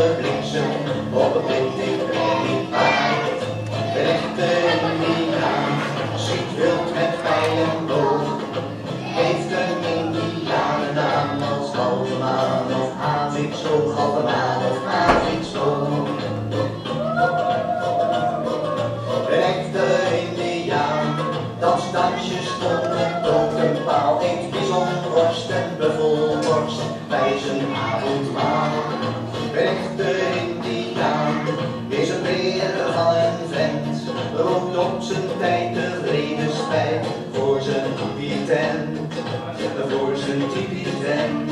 de bliksem op het licht paard. De echte Indiaan schiet wild met pijl en boog. Heeft een Indiaan een naam als halve maan of Havik-zo, halve maan of Havik-zo. Een echte Indiaan, dat dansje stond een totempaal, eet bisonworst en buffelworst bij zijn avondmaal. Een echte Indiaan is een beer van een vent, rookt op zijn tijd tevreden spijt voor zijn tipi-tent, voor zijn tipi-tent.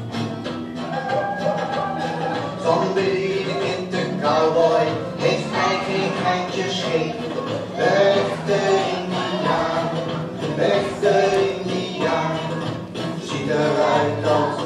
Van Billy de Kid de cowboy heeft hij geen geintje scheep. De echte Indiaan, de echte Indiaan, ziet eruit als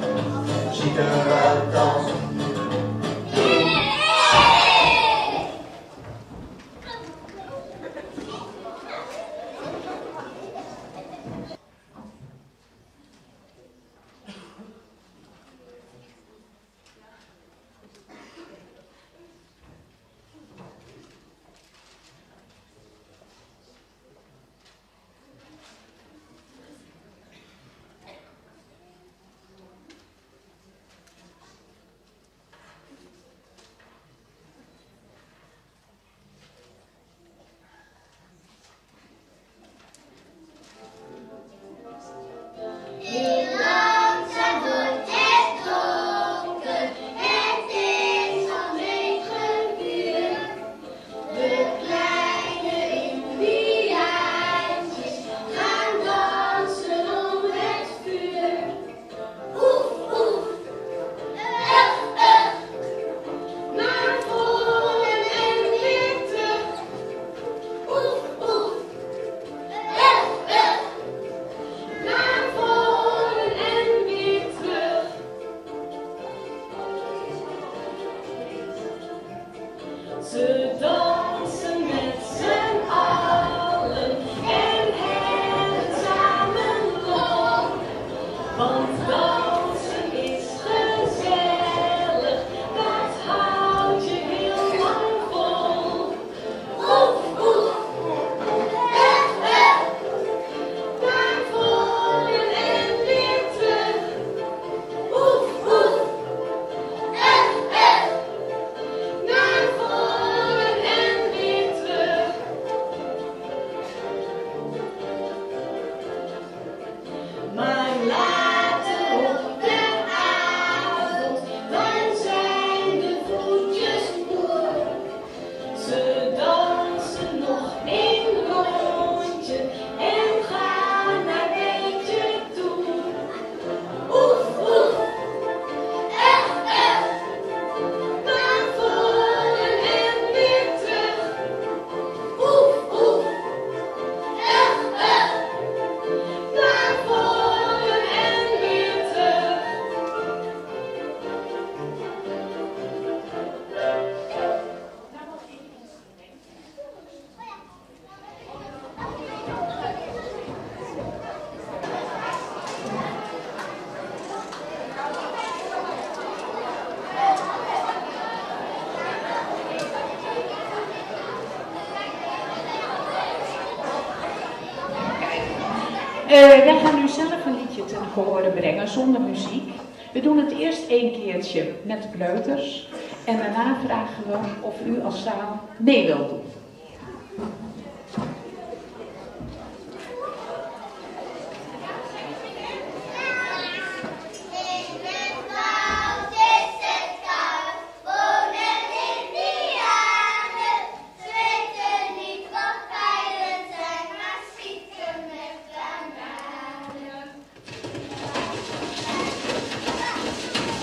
Wij gaan nu zelf een liedje ten gehore brengen zonder muziek. We doen het eerst 1 keertje met de kleuters en daarna vragen we of u als zaal mee wilt doen.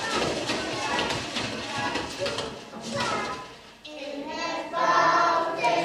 In het woud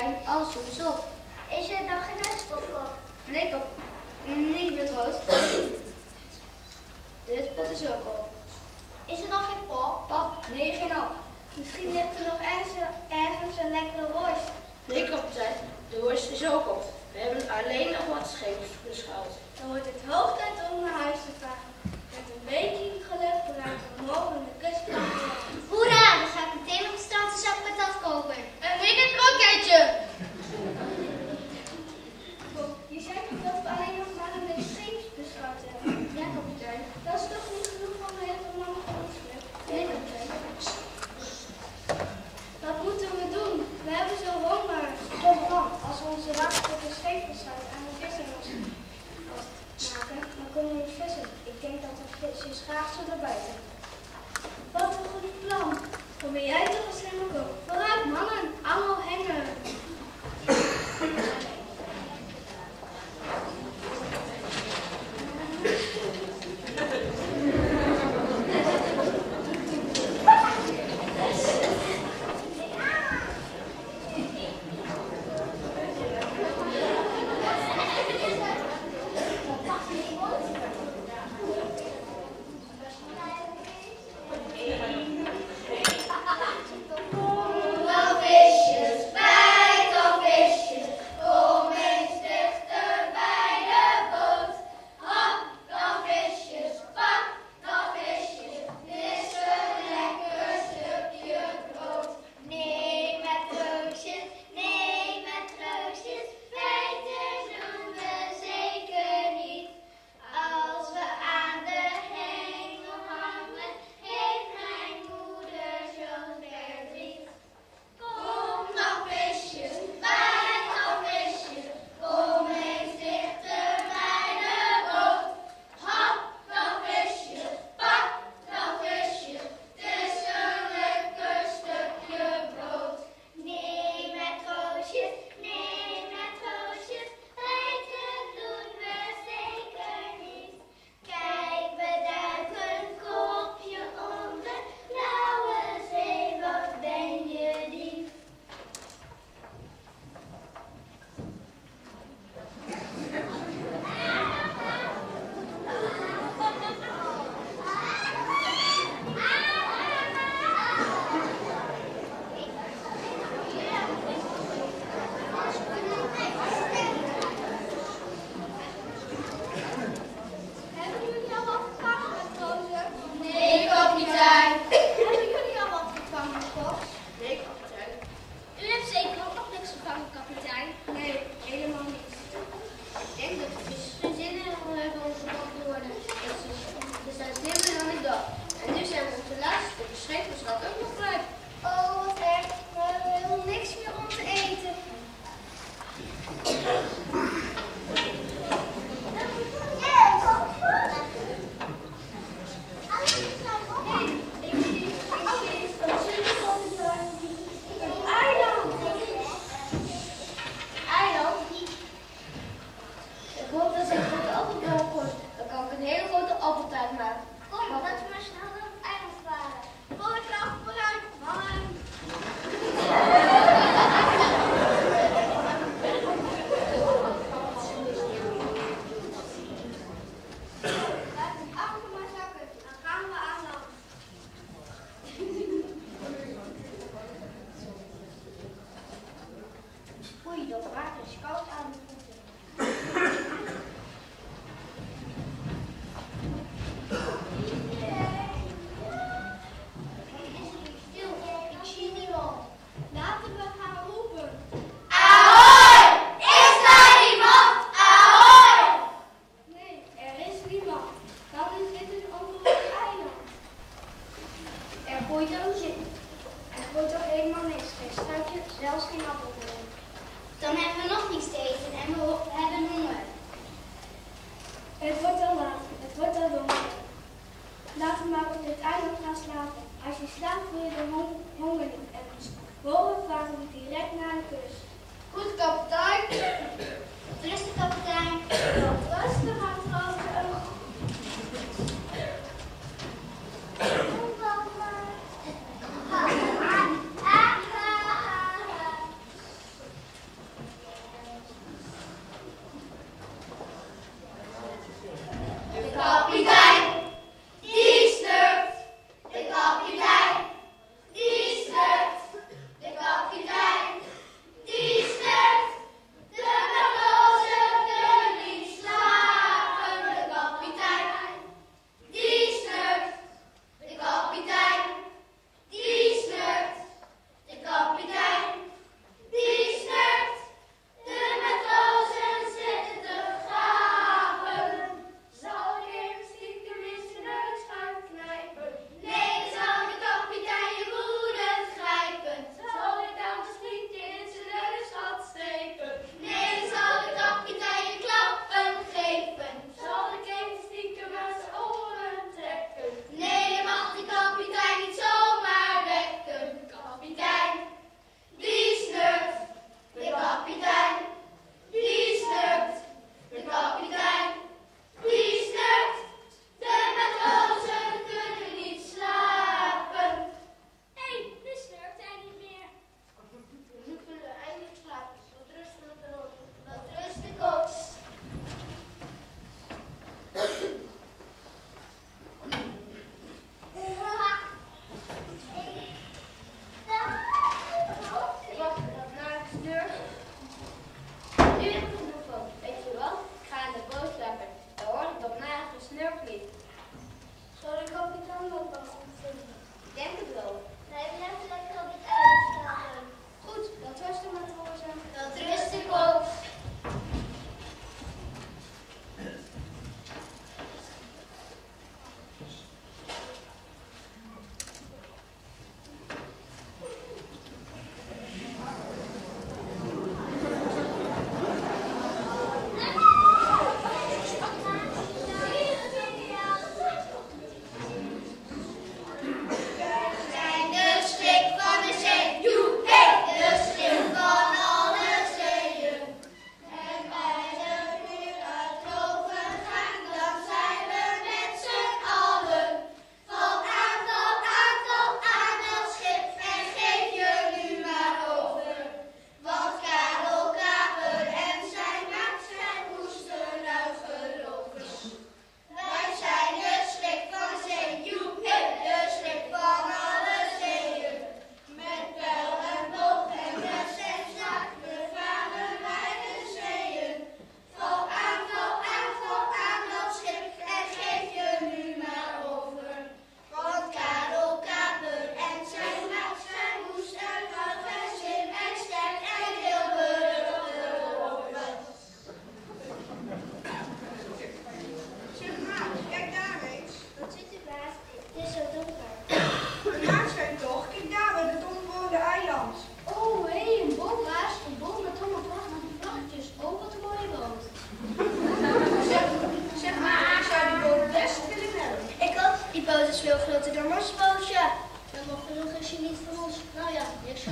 kapitein, alles is op. Is er nog geen uitspotpot? Nee, niet met rood. Dit pot is ook op. Is er nog geen pop? Pap? Nee, geen op. Misschien ligt er nog ergens een lekkere worst. Nee, kapitein, de worst is ook op. We hebben alleen nog wat scheepjes beschouwd. Dan wordt het hoog tijd om naar huis te gaan. Met een beetje geluk bereiken we morgen de kust. Hoera, dan ga ik meteen op de straat een zak patat kopen. En weer een kroketje! Je zei toch dat we alleen nog maar een beetje scheepjes beschouwd hebben? Ja, kapitein. Dat is toch niet genoeg van de hele man van ons club? Nee, kapitein. Wat moeten we doen? We hebben zo honger. Kom dan, als we onze water op de scheepjes zouden aan de vissen maken, dan kunnen we vissen. Ik denk dat de visjes graag zullen buiten. Wat een goed plan. Probeer jij toch een slimme kop. Vooruit mannen, allemaal hengen.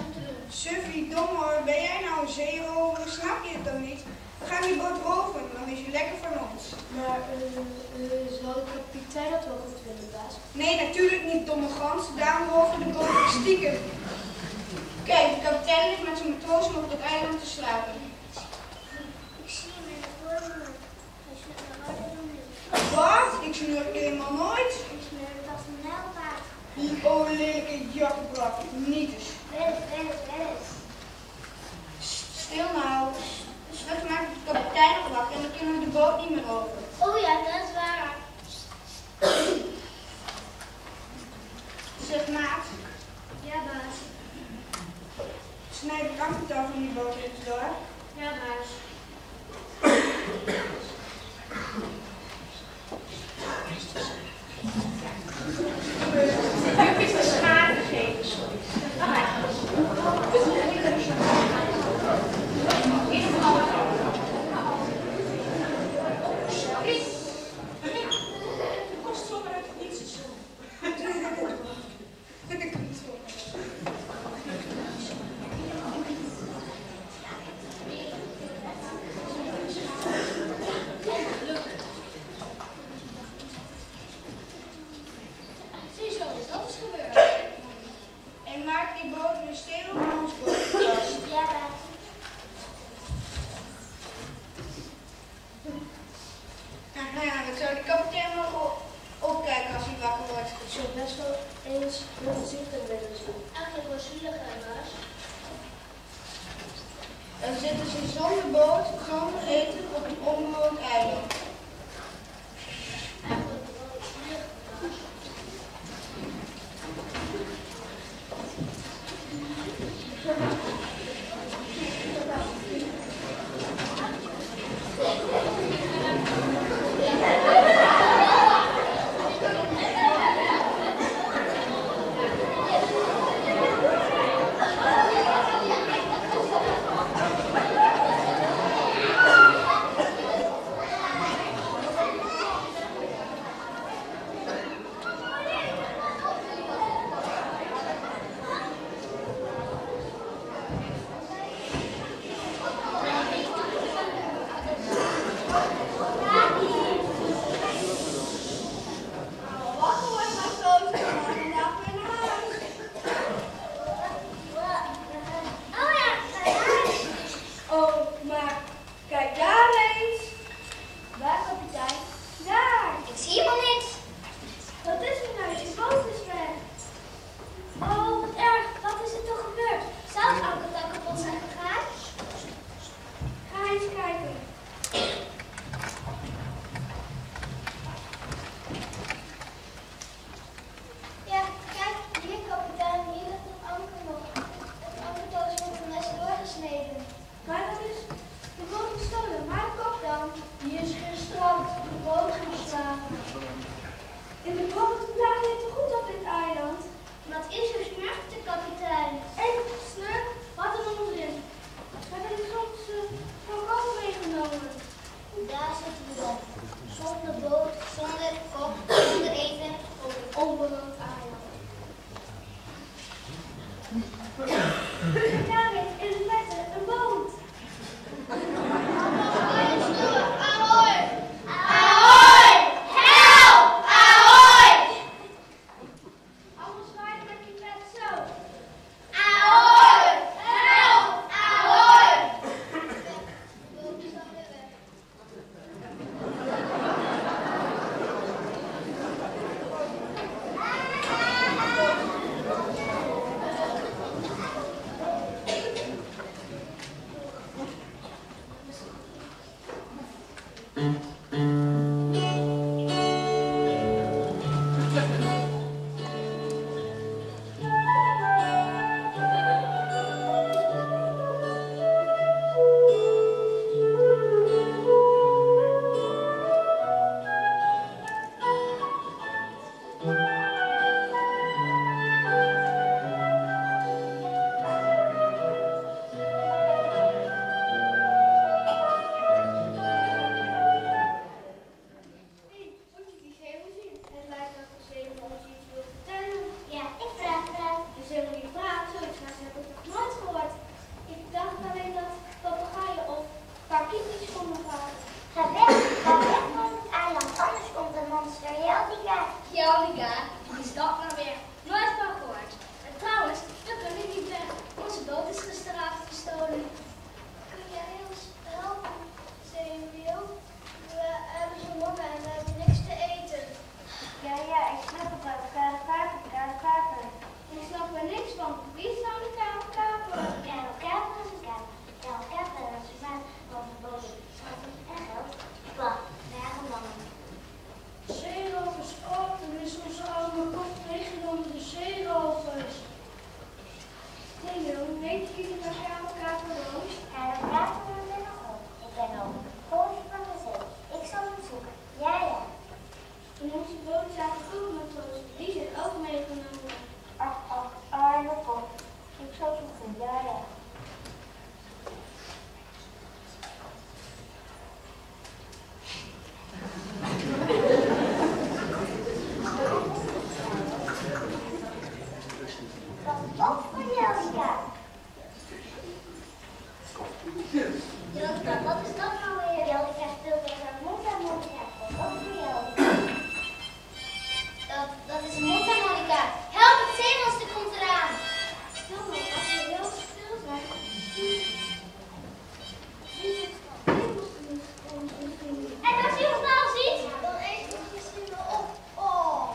Suffie, domme, ben jij nou een zeerover? Snap je het dan niet? We gaan die boot roven, dan is je lekker van ons. Maar zal de kapitein dat wel goed vinden, baas? Nee, natuurlijk niet, domme gans. Daarom roven de boot stiekem. Kijk, de kapitein ligt met zijn matrozen op het eiland te slapen. Ik zie hem in de voormuur. Hij snurkt nog harder dan nu. Wat? Ik snurk helemaal nooit. Ik snurk als een nijlpaard. Die lelijke jakkenbrak. Niet eens. Wes. Stil nou. Straks maakt de kapitein nog wakker en dan kunnen we de boot niet meer over. Oh ja, dat is waar. Zeg maat, Ja, baas. snijd het achtertuig van die boot even door. Ja, baas. Nu is de schade gegeven, sorry. Kost zomaar uit het niets zo. Ziezo, dat is gebeurd. En maak die boot weer stil op ons boot. Ja, baas. Ja, dan zou de kapitein nog opkijken als hij wakker wordt. Ik zou best wel eens heel voorzichtig willen zijn. Eigenlijk wel zielig, hè, baas? Dan zitten ze zonder boot, zonder eten op een onbewoond eiland. Eigenlijk wel zielig, baas. ja. Wat voor Jellica? Jellica, wat is dat nou weer? Jellica speelt met haar mondharmonica. Wat voor Jellica? Dat is een mondharmonica. Help, het zeemonster komt eraan. Jammer, als we heel stil zijn. En als iemand nou ziet, dan eet het misschien wel op. Oh.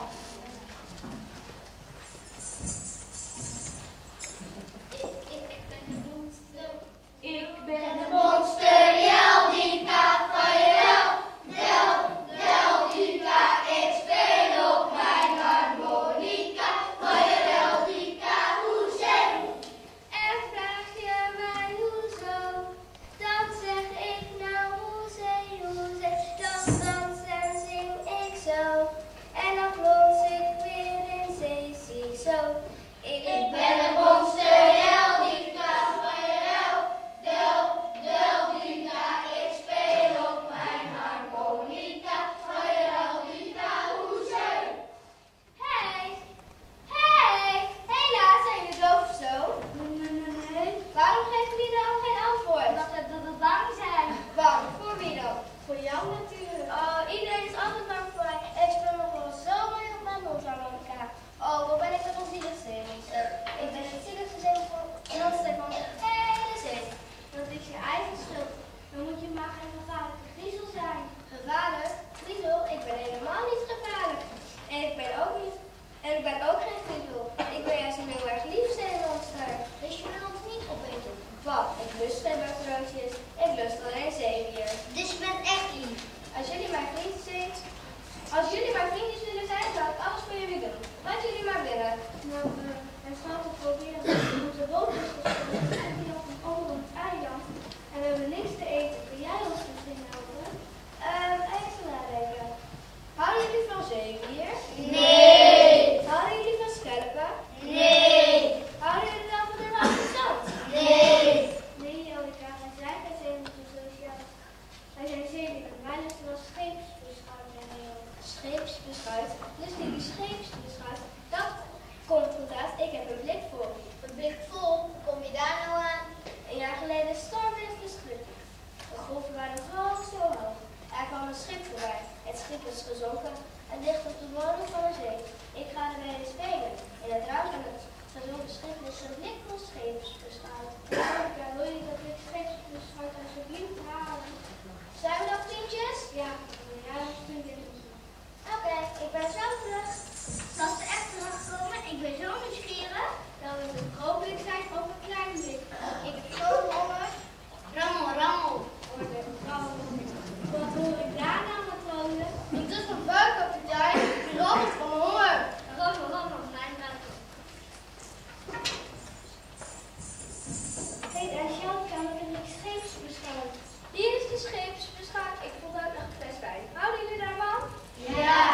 Ik ben de monster Jellica van Jellica, ik speel op mijn harmonica van Jellica, hoezee. En vraag je mij hoezo, dan zeg ik nou hoezee, dan dans en zing ik zo. En dan plons ik weer in zee, zie zo. Ik ben een monster Jellica van Jellica, ik speel op mijn harmonica van Jellica, hoezee. Hey, helaas, zijn jullie doof of zo? Nee. Waarom geven jullie dan geen antwoord? Omdat we bang zijn. Bang? Voor wie dan? Voor jou natuurlijk. Oh, iedereen is altijd bang voor mij. Ik speel nog wel zo mooi op mijn mondharmonica. Oh, wat ben ik een onzielig zeemonster. Ik ben het zieligste zeemonster van de hele zee. Dat is je eigen schuld. Dan moet je maar geen gevaarlijke griezel zijn. Gevaarlijk? Griezel? Ik ben helemaal niet gevaarlijk. En ik ben ook geen griezel. Ik ben juist een heel erg lief zeemonster. Dus je wil ons niet opeten? Wat? Ik lust geen macarootjes. Ik lust alleen zeewier. Dus je bent echt lief? Als jullie mijn vriendjes willen zijn, zal ik alles voor jullie doen. Wat jullie maar willen. Nou, mijn schat wil proberen onze boot is gesproken en die op een ander eiland. En we hebben niks te eten. Kun jij ons misschien helpen? Even nadenken. Houden jullie van zeewier? Nee. Houden jullie van schelpen? Nee. Houden jullie dan van de warme zand? Nee. Nee, Jellica, wij zijn geen zeemonsters zoals jou. Wij zijn zeelieden. Wij lusten wel scheepsbeschuit. Scheepsbeschuit? Dus die scheepsbeschuit, dat komt goed uit. Ik heb een blik voor. Een blik vol? Hoe kom je daar nou aan? Een jaar geleden stormde het verschrikkelijk. De golven waren hoog, zo hoog. Er kwam een schip voorbij. Het schip is gezonken en ligt op de bodem van de zee. Ik ga ermee eens spelen. In het ruim van het gezonken schip is een blik vol scheepsbeschuit. Wil je dat blik scheepsbeschuit alsjeblieft halen? Zijn we nog vriendjes? Ja, vriendjes. Oké, ik ben zo terug. Zal ze echt terugkomen? Ik ben zo nieuwsgierig. Dat we een groot blik zijn of een klein blik. Ik heb zo'n honger. Rammel. Wat hoor ik daar nou, matrozen? Ik doe van buik op de tuin. Ik rammel van honger. Rammel, mijn buik. Hé, daar is Jellica met een scheepsbeschuit. Hier is de scheepsbeschuit. Ik vond ook nog een fles wijn. Houden jullie daarvan? Ja.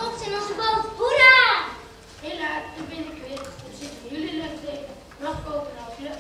vogels in onze boot. Hoera! Helaas, daar ben ik weer. We zitten jullie leuk tegen. Nog kopen als je.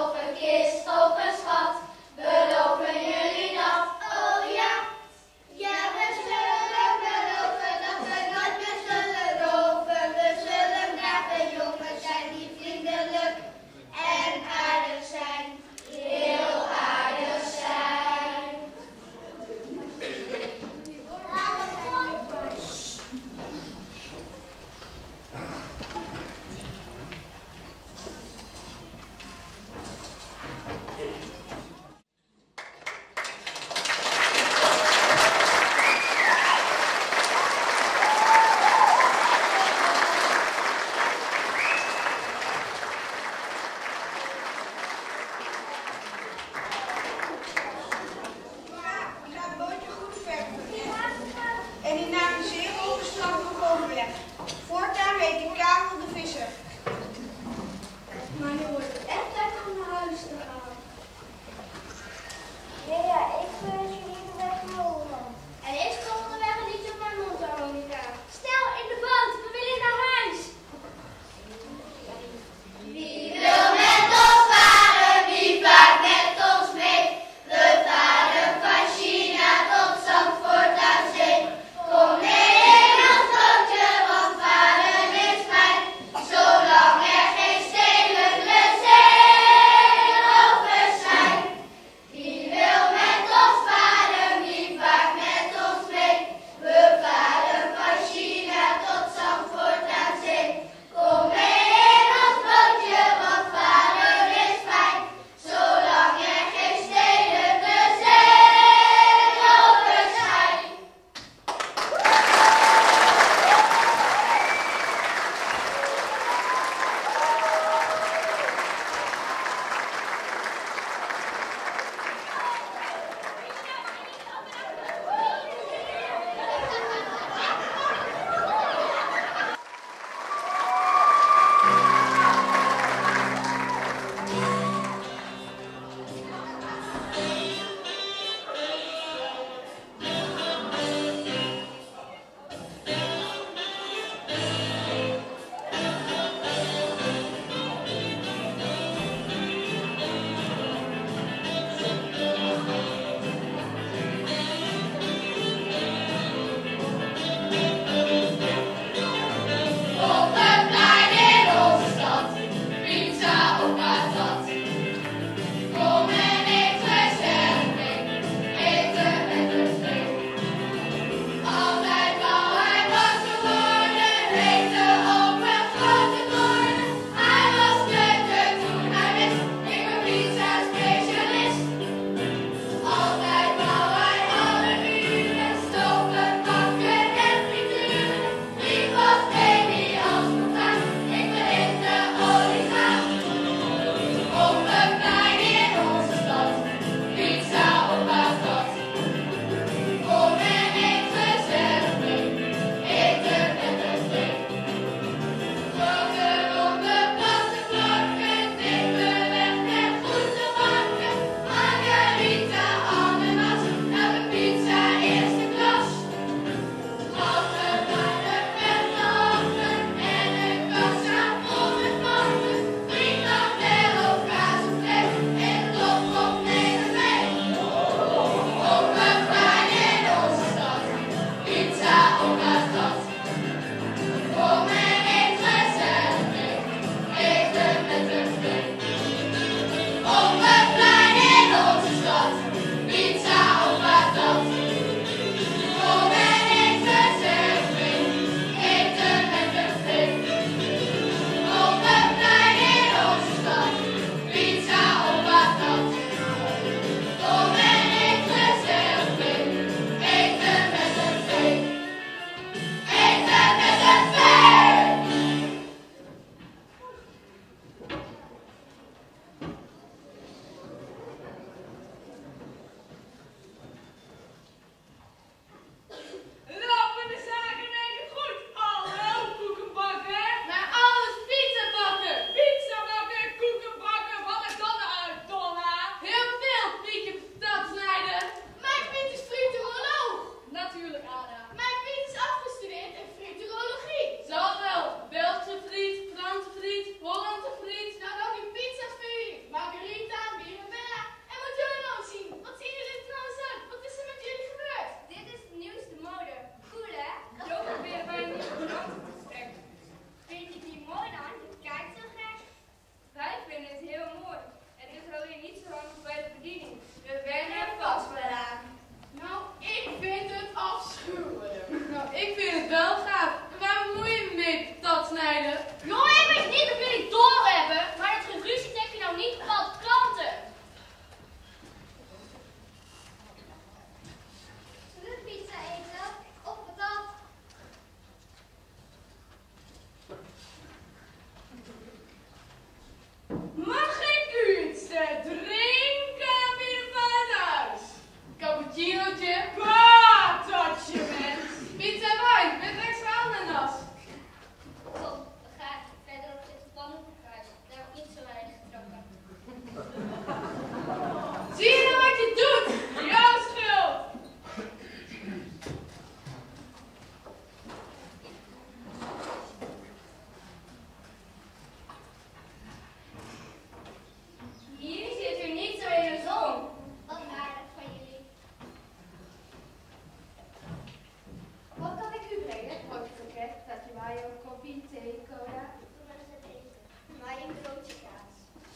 Ja, wel gaaf. Waar moet je mee patat snijden? Jongen, ik weet niet of jullie doorhebben, maar dat geruzie trek je nou niet op alle kanten. Zullen we pizza eten? Of patat? Mag ik u iets drinken binnen van het huis? Cappuccinootje, patatje, mens. Pizza wijn met extra ananas. Kom, we gaan verderop zitten pannenkoekhuis. Daar heb ik niet zo weinig getrokken. Zie je nou wat je doet? Jouw schuld. Hier zit u niet zo in de zon. Wat aardig van jullie. Wat kan ik u brengen? Broodje kroket, taartje mayo, koffie, thee, cola. Doe maar eens het eten. Maar een broodje kaas.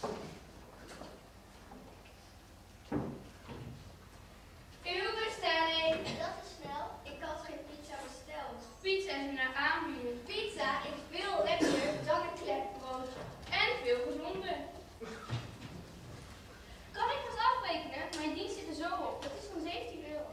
Uw bestelling. Dat is snel. Ik had geen pizza besteld. Pizza is een aanbieding. Pizza is veel lekkerder dan een klepbrood. En veel gezonder. Kan ik wat afrekenen? Mijn dienst zit er zo op. Dat is van 17 euro.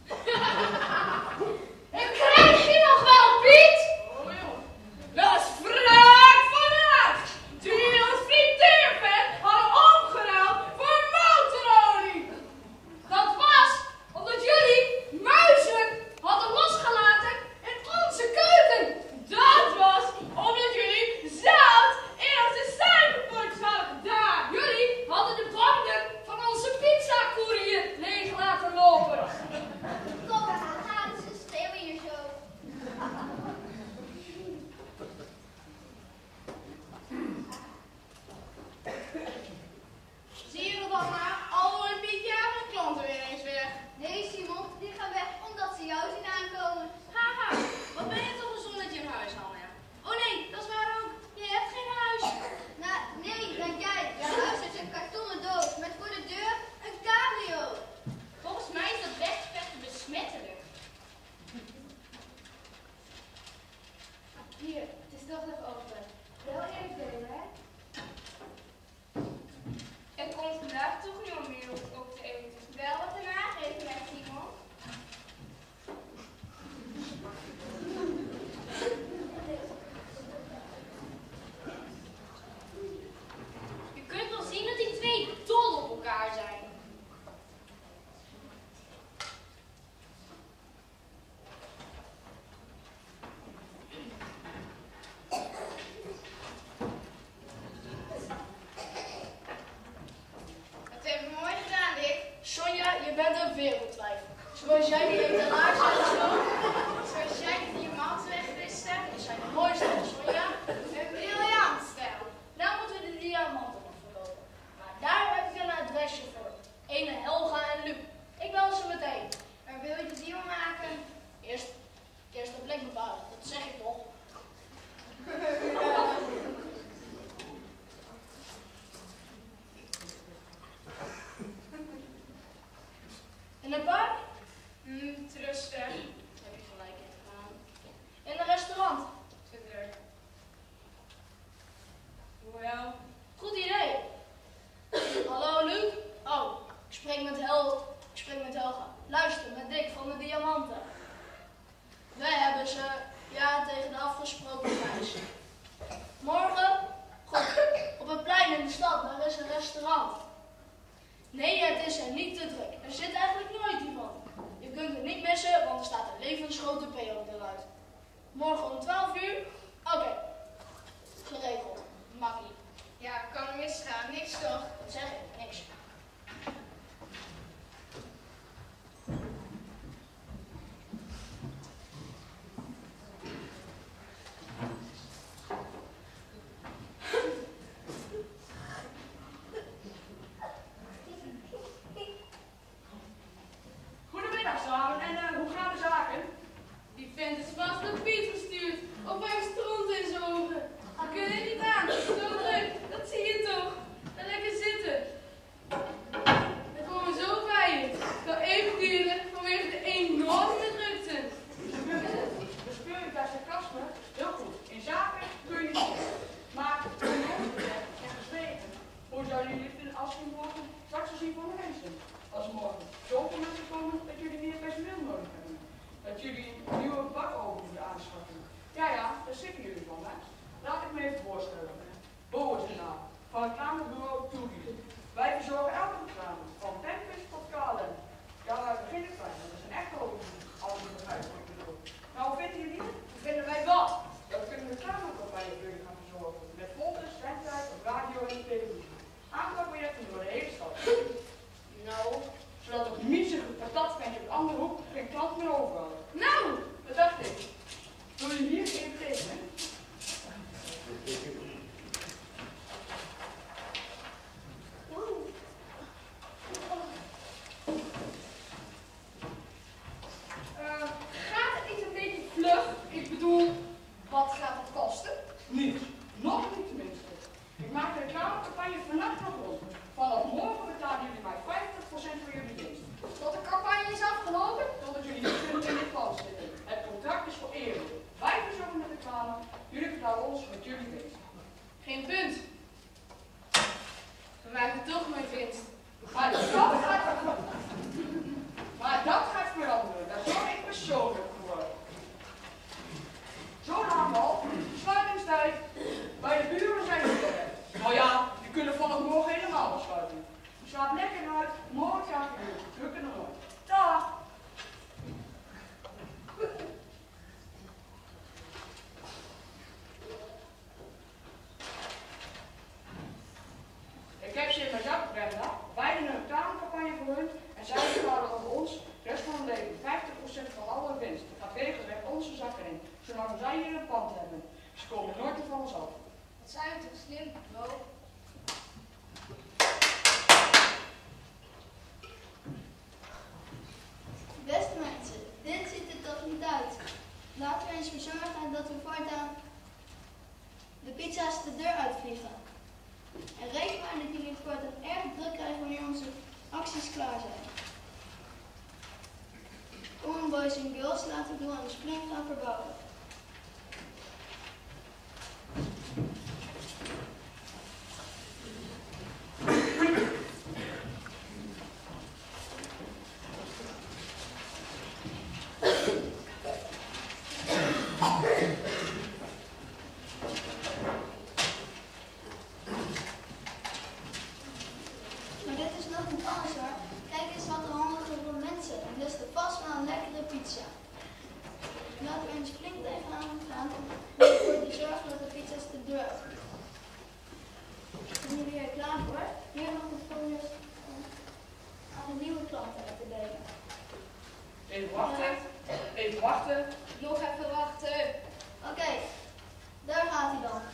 En krijg je nog wel, Piet? Oh joh, dat is wraak van haat. Die ons frituurvet hadden omgeruild voor motorolie. Dat was omdat jullie muizen hadden losgelaten in onze keuken. Dat was omdat jullie zout in onze suikerpotjes hadden gedaan. Jullie hadden de banden van onze pizzacourier leeg laten lopen. Kom, gaan ze stemmen hier zo. Zie je dat dan maar? Al een beetje aan de klanten weer eens weg. Nee, Simon, die gaan weg omdat ze jou zien aankomen. Haha, wat ben je toch een zonnetje in huis, Anja? Oh nee, dat is waar ook. Je hebt geen huis. Nou, nee, denk jij. Je huis is een kartonnen doos met voor de deur een cabrio. Volgens mij is dat wegvecht besmettelijk. Hier, het is toch nog open. Wel even, hè? Er komt vandaag toch nog meer op te eten. Wel wat een aangeven, hè, Simon. Je kunt wel zien dat die twee dol op elkaar zijn. Het heeft me mooi gedaan, Dick. Sonja, je bent een wereldwijf. Zoals jij die etalage en zo. Zoals jij de diamant wegwist hebt. Die zijn de mooiste, Sonja. Een briljant stijl. Nou moeten we de diamanten nog verkopen. Maar daar heb ik een adresje voor. Ene Helga en Luc. Ik bel ze meteen. Maar wil je de deal maken? Eerst de plek bepalen, dat zeg ik toch. In een park? Te rustig. Heb je gelijk in gedaan. In een restaurant? Te druk. Wel, goed idee. Hallo Luc? Oh, ik spreek met Helga. Luister, met Dick van de Diamanten. Wij hebben ze ja tegen de afgesproken prijs. Morgen? Goed, op het plein in de stad, daar is een restaurant. Nee, het is er niet te druk. Er zit eigenlijk nooit iemand. Je kunt het niet missen, want er staat een levensgrote P op de ruit. Morgen om 12 uur? Oké, geregeld. Makkie. Ja, kan er misgaan. Niks toch? Wat zeg ik? Niks. Goedemiddag samen en hoe gaan de zaken? Die vent is vast naar Piet gestuurd. Of hij heeft stront in zijn ogen. We kunnen niet aan, het is zo druk. Dat zie je toch? Ga lekker zitten. Dan komen we zo bij je. Het kan even duren vanwege de enorme drukte. Bespeur je bij Toe, wat gaat het kosten? Niets. Nog niet tenminste. Ik maak de reclamecampagne vannacht nog rond. Vanaf morgen betalen jullie mij 50% voor jullie dienst. Tot de campagne is afgelopen? Totdat jullie niet kunnen in dit plan zitten. Het contract is voor eeuwig. Wij verzorgen de reclame. Jullie betalen ons met jullie winst. Geen punt. We maken toch mijn winst. Maar dat gaat veranderen. Daar zorg ik persoonlijk voor. Zo langzaam, sluitingstijd. Bij de buren zijn we weg. Nou ja, die kunnen vanaf morgen helemaal besluiten. Slaap lekker uit, morgen ga ik weer. Druk en rond. Dag! Ik heb ze in mijn zak, Brenda. Wij doen een reclamecampagne voor hun en zij betalen over ons de rest van hun leven 50% van alle winst. Dat gaat regelrecht onze zakken in, zolang zij hier een pand hebben. Ze komen nooit meer van ons af. Wat zijn we toch slim, Bo? Beste mensen, dit ziet er toch niet uit. Laten we eens verzorgen dat we voortaan de pizza's de deur uitvliegen. En reken maar dat jullie het voortaan erg druk krijgen wanneer onze acties klaar zijn. Kom boys en girls, laten we door aan de spring gaan verbouwen. Maar dit is nog niet alles hoor. Kijk eens wat er handige voor mensen. En dus er vast wel een lekkere pizza. Laten we eens flink tegenaan gaan om ervoor te zorgen dat de pizza's de deur uitvliegen. Zijn jullie er klaar voor? Hier nog de foto's aan de nieuwe klanten uit te delen. Even wachten, even wachten. Nog even wachten. Oké, daar gaat hij dan.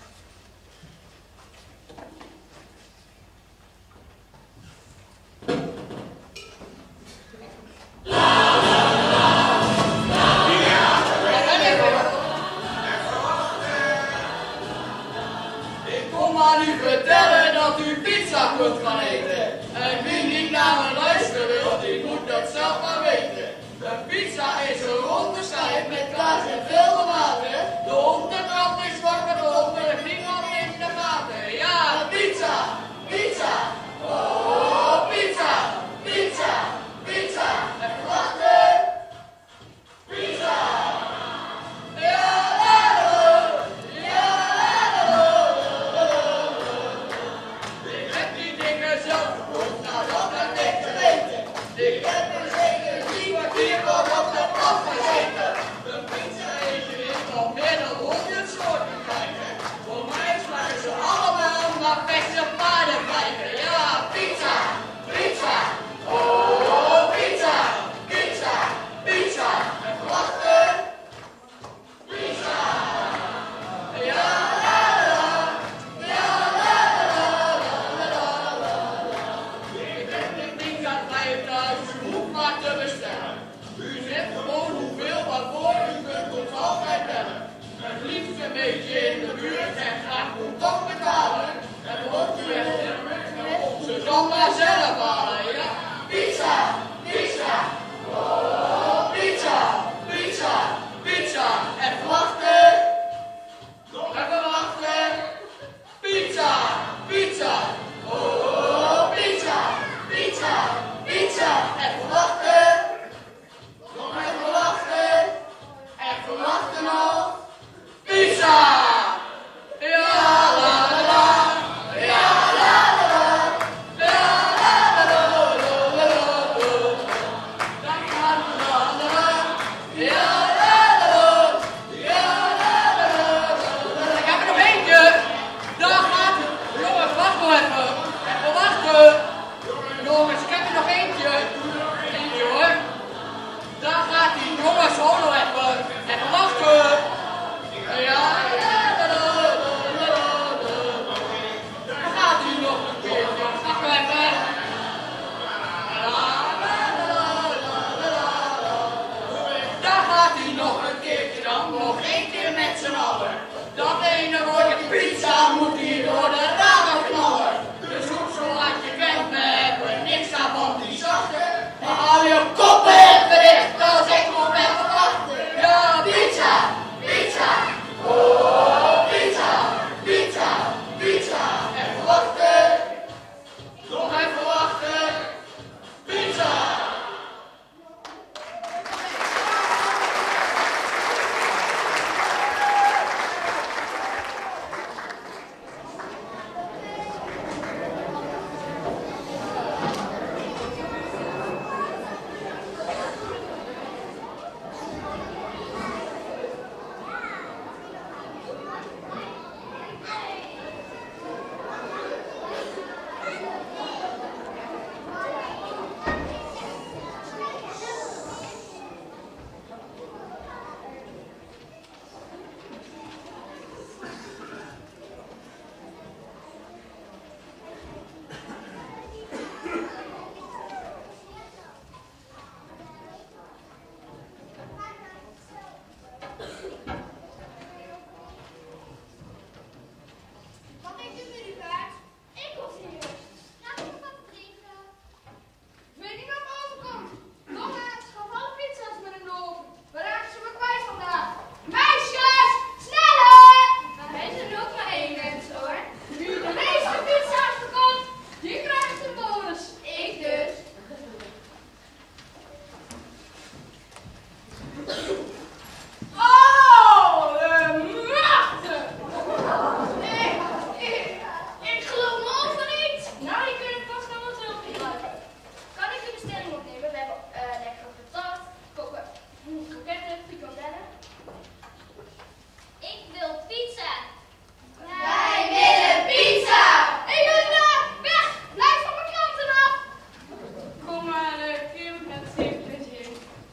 Ik kom aan u vertellen dat u pizza kunt gaan eten. En wie niet naar me luisteren wil, die moet dat zelf maar weten. Een pizza is een ronde schijf met kaas en veel tomaten. De onderkant is zwart met onder en niemand in de gaten. Ja, pizza, pizza, oh pizza, pizza, pizza. Even wachten. Pizza. Ja, ik heb die dingen zelf gekocht, nou dat heb ik te weten. met z'n allen. Dat ene woordje pizza moet hier door de ramen knallen. Dus hoef zo laat je weg, we hebben niks aan van die zachte. Maar hou je kop even dicht als ik moet even wachten. Ja, pizza, pizza, oh pizza, pizza, pizza. Even wachten, nog even wachten, pizza. Mag ik de menukaart? Ik kom serieus. Laat me wat drinken. Ik weet niet wat me overkomt. Kom maar, schaf alle pizza's met een oven. We raken ze maar kwijt vandaag. Meisjes, sneller! Er is er ook maar één mens hoor. Wie de meeste pizza's verkoopt, die krijgt een bonus. Ik dus. Oh, de machten! Ik geloof me over niet. Nou, je kunt het vast allemaal terug gebruiken. Kan ik de bestelling opnemen? We hebben lekkere patat, kroketten, frikandellen. Ik wil pizza. Wij willen pizza. Hé Linda, weg! Blijf van mijn klanten af! Kom maar, Kim, met zeer plezier.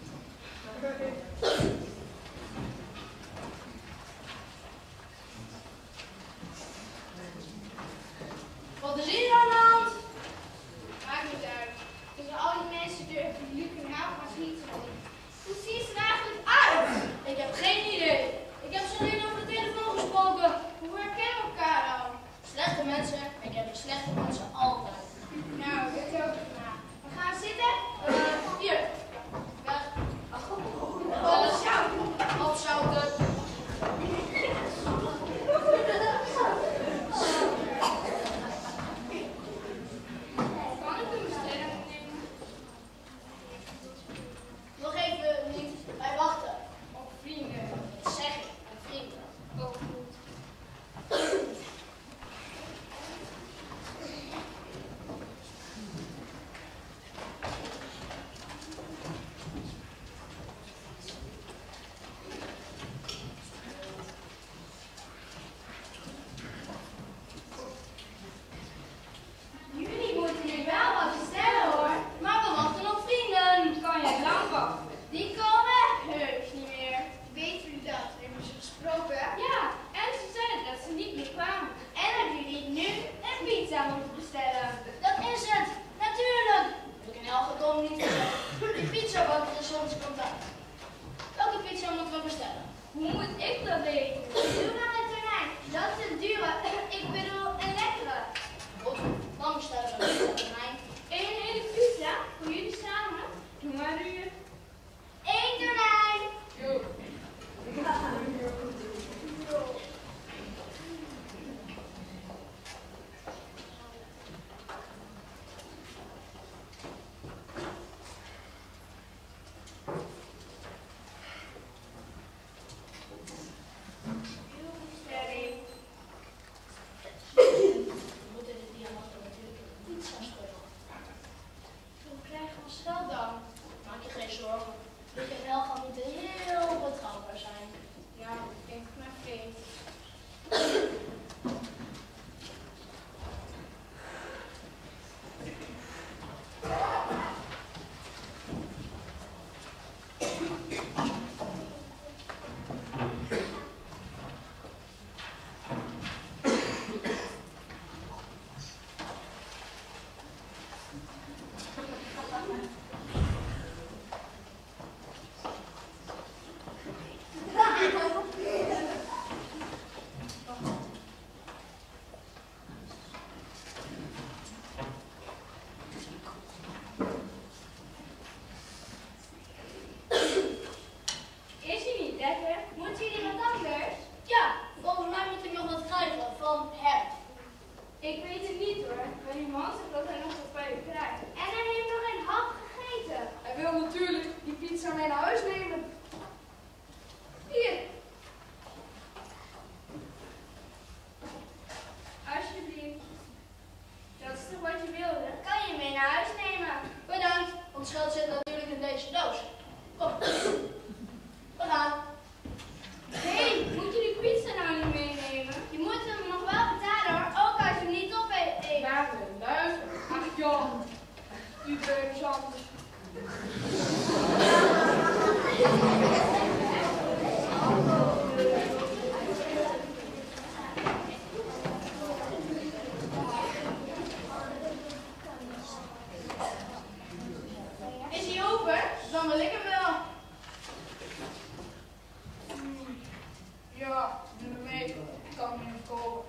Wat is hier aan de hand? Maakt niet uit. Tussen al die mensen durven die Luc en Haal maar niet te doen. Hoe ziet ze er eigenlijk uit? Ik heb geen idee. Ik heb ze alleen over de telefoon gesproken. Hoe herkennen we elkaar dan? Slechte mensen, ik heb slechte mensen altijd. Nou, dat is ook na. We gaan zitten. Hier. Weg. Opzouten. Kan ik de bestelling opnemen? Nog even niet. Wij wachten. Op vrienden. Dat zeg ik. Op vrienden. Ook goed. Jullie moeten hier wel wat bestellen hoor. Maar we wachten op vrienden. Kan jij lang wachten? Die komen heus niet meer. Weet u dat? Hebben ze gesproken? Ja, en ze zeiden dat ze niet meer kwamen. En dat jullie nu een pizza moeten bestellen. Dat is het. Natuurlijk. Ik kan elke dom niet vertellen. Die pizzabakker is ons contact. Welke pizza moeten we bestellen? Hoe moet ik dat weten? Doe maar een tonijn. Dat is een dure. Ik bedoel een lekkere. Goed, dan bestellen we een pizza. Eén hele pizza voor jullie samen. Doe maar u. 1 tonijn. Ja, neem me mee. Ik kan hem niet verkopen.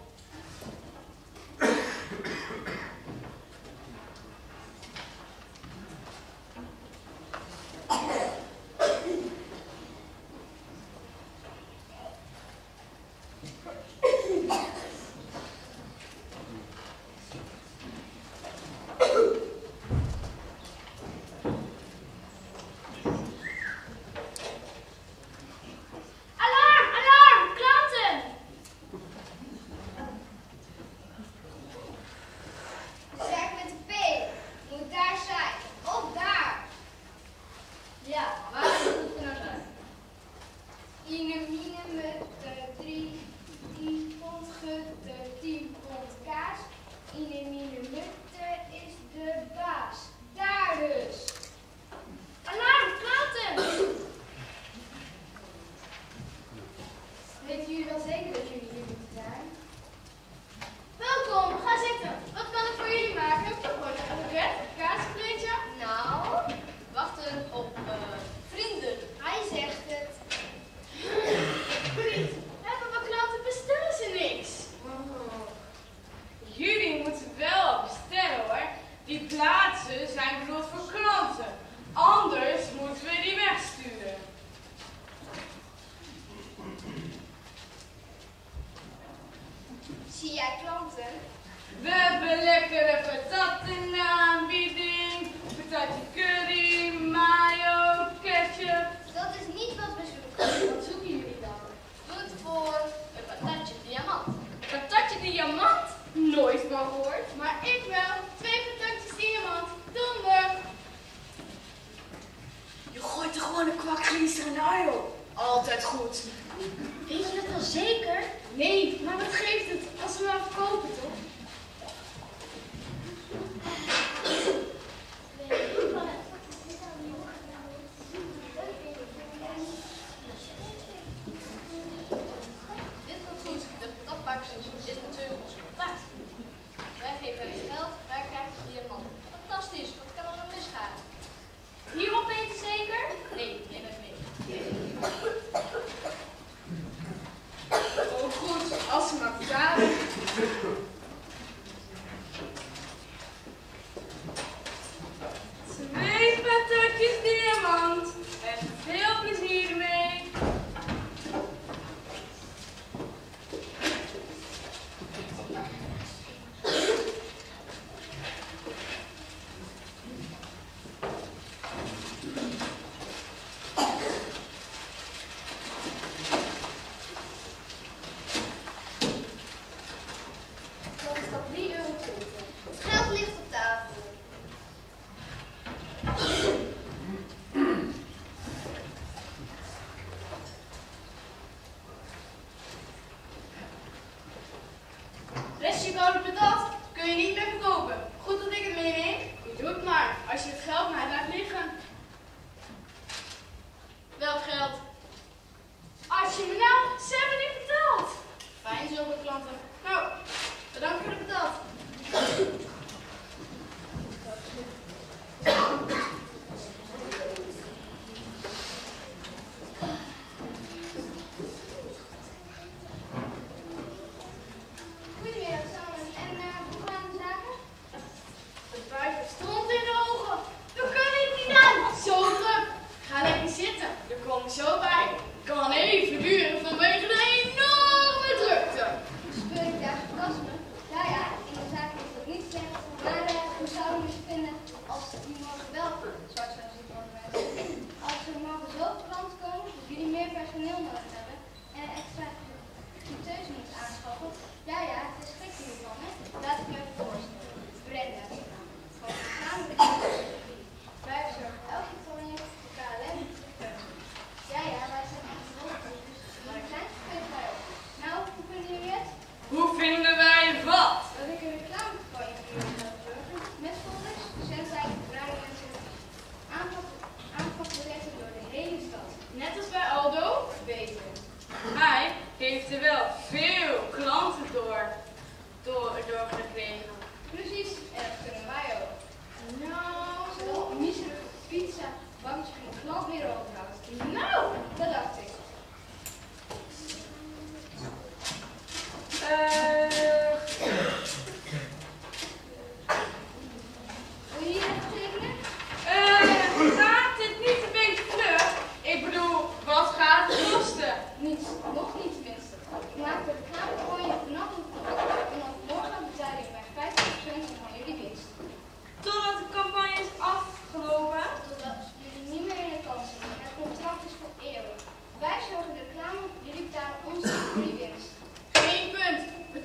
nog niet tenminste. Ik maak de reclame voor je vanaf morgen betaal ik mij 50% van jullie winst. Totdat de campagne is afgelopen. Totdat jullie niet meer in de kans zijn. Het contract is voor eeuwig. Wij zorgen de reclame, jullie betalen ons voor jullie winst. Geen punt.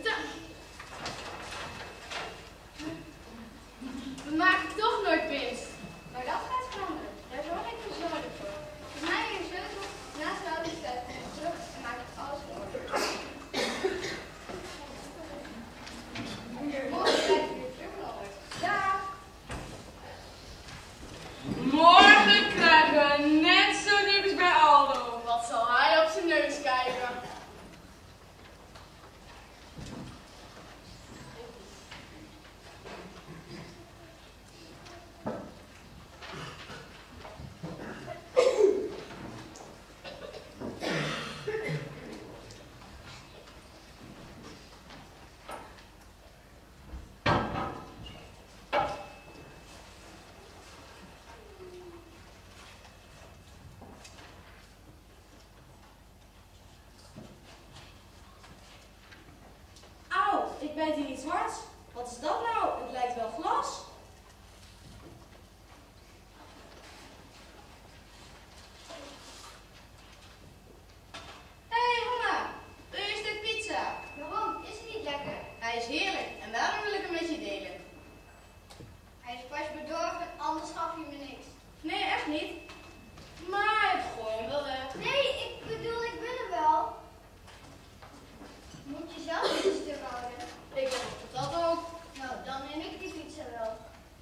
We maken toch nooit winst. Maar dat gaat veranderen. Daar zorg ik persoonlijk voor. Voor mij in de sleutel, naast de houdingstijd kom ik terug en maak ik alles in orde. Morgen blijf ik weer teruggelopen. Dag! Morgen krijgen we net zo niks bij Aldo. Wat zal hij op zijn neus kijken? Ik ben hier iets hards. Wat is dat nou? Het lijkt wel glas. Hey Hanna, is dit pizza? Waarom? Is het niet lekker? Hij is heerlijk en daarom wil ik hem met je delen. Hij is pas bedorven, anders gaf je me niks. Nee, echt niet. Maar ik gooi hem wel weg. Nee, ik bedoel, ik wil hem wel. Moet je zelf niet een stuk houden? Ik denk dat ook. Nou, dan neem ik die pizza wel.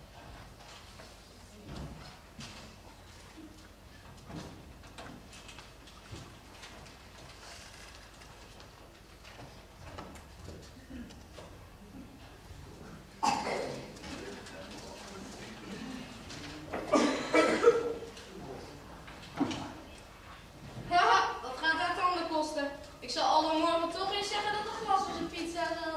Haha, wat gaat dat tanden kosten? Ik zal Aldo morgen toch eens zeggen dat er glas in zijn pizza zat.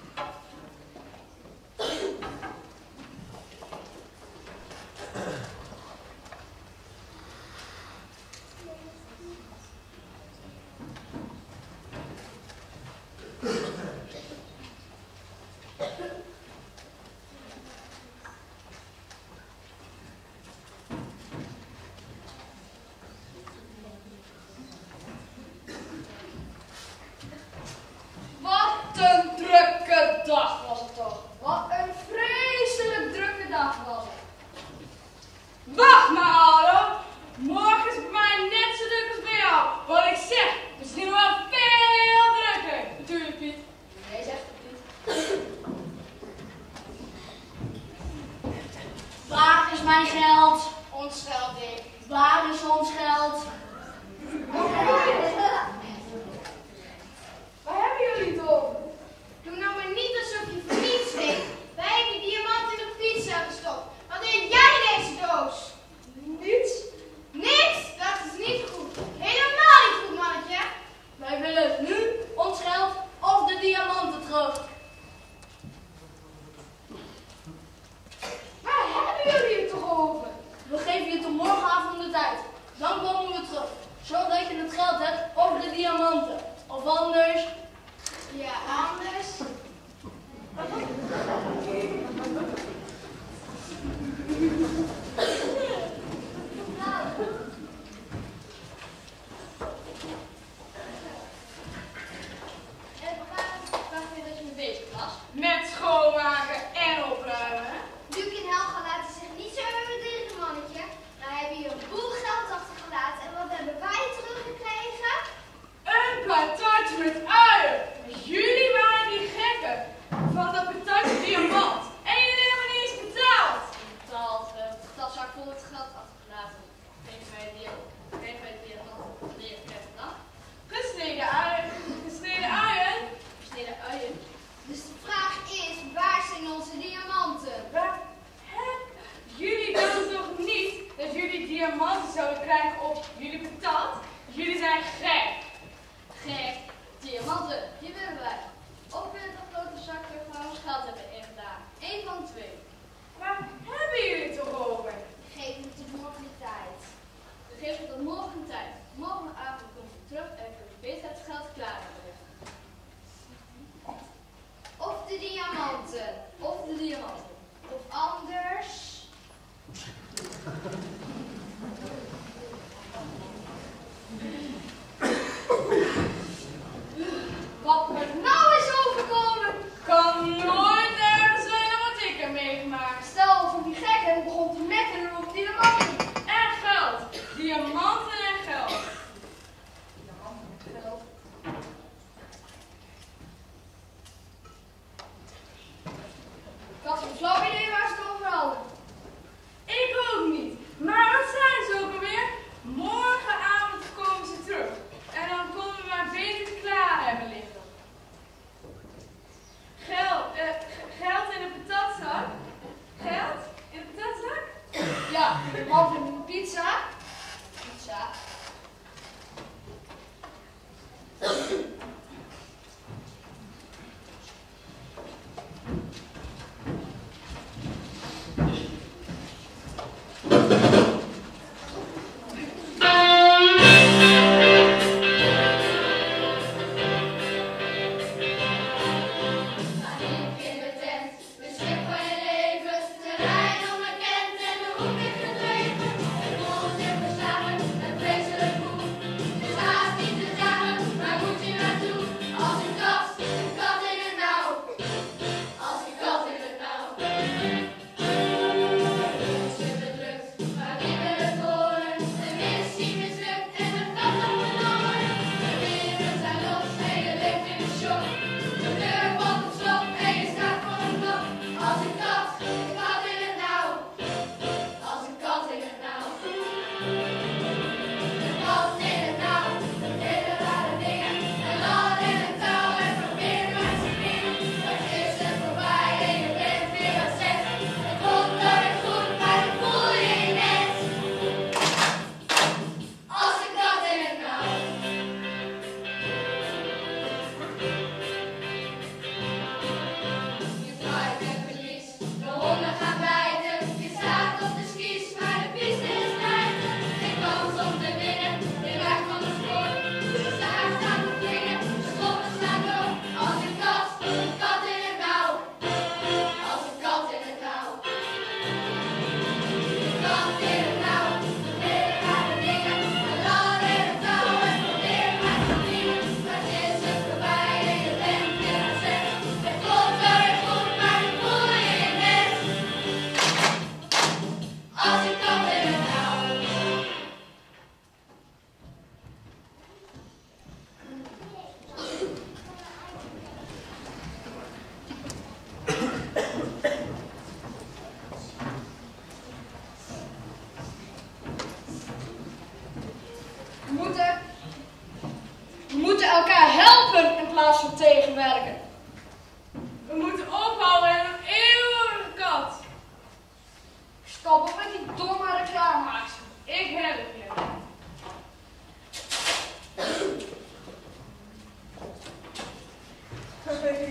Wat een drukke dag was het toch. Wat een vreselijk drukke dag was het. Wacht maar, Aldo. Morgen is het bij mij net zo druk als bij jou. Wat ik zeg, misschien wel veel drukker. Natuurlijk, Piet. Nee, zegt het niet. Waar is mijn geld? Ons geld, Dick. Waar is ons geld? Waar hebben jullie het over? Doe nou maar niet alsof je Twee.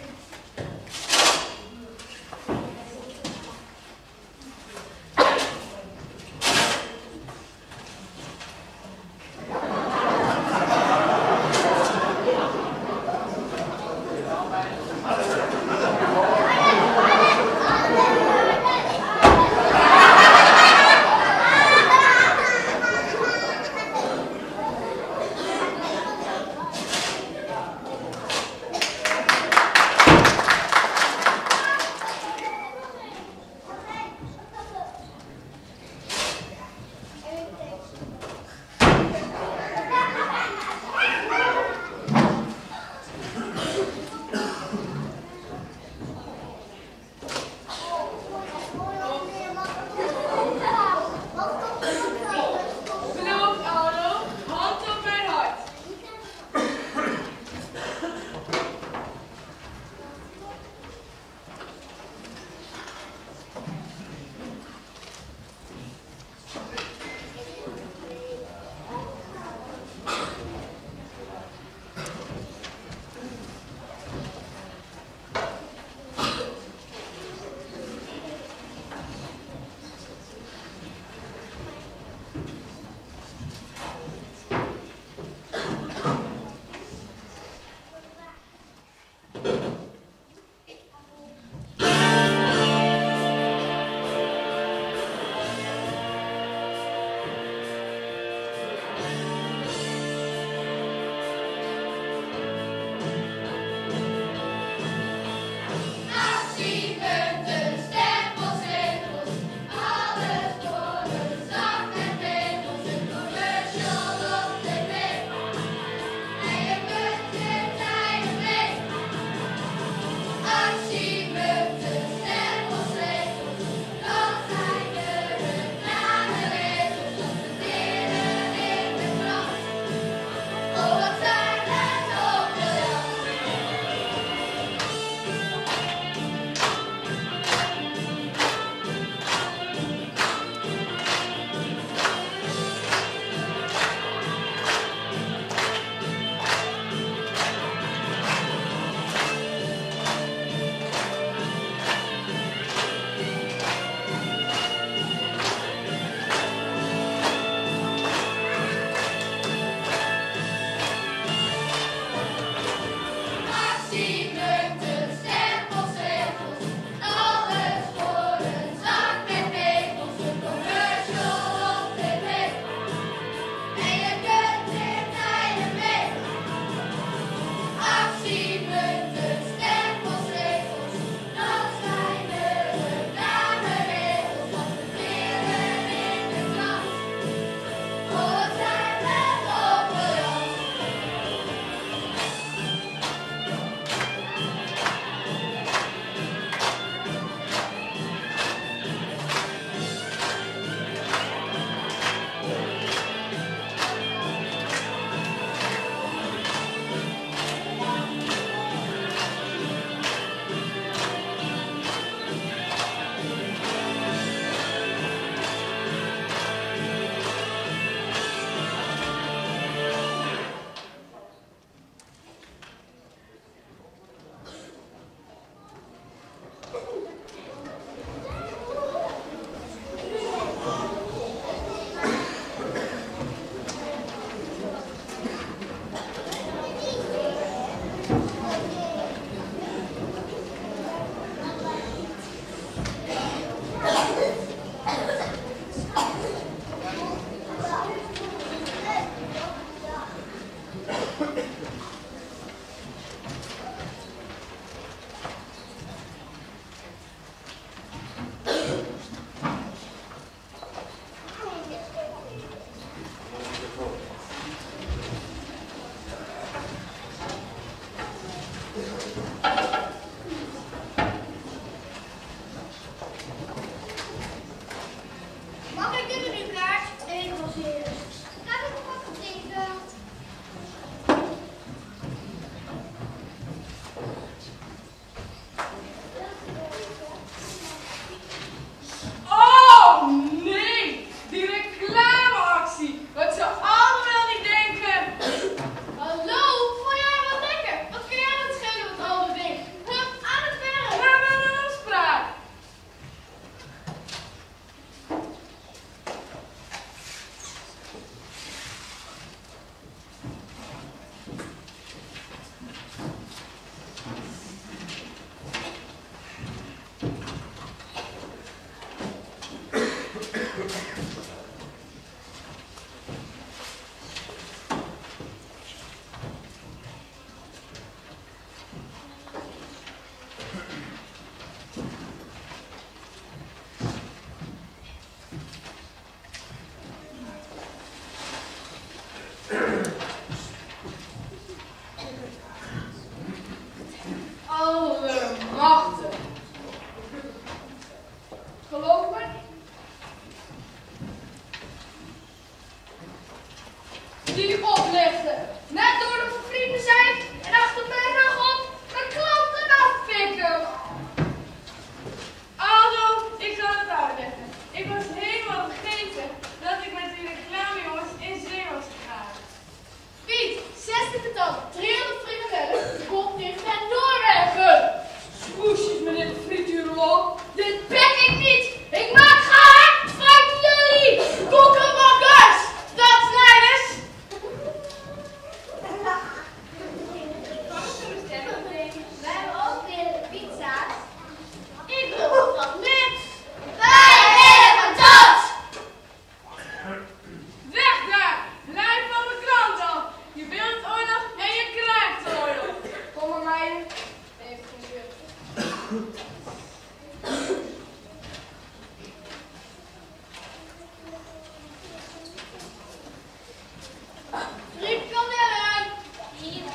Frikandellen! Hier.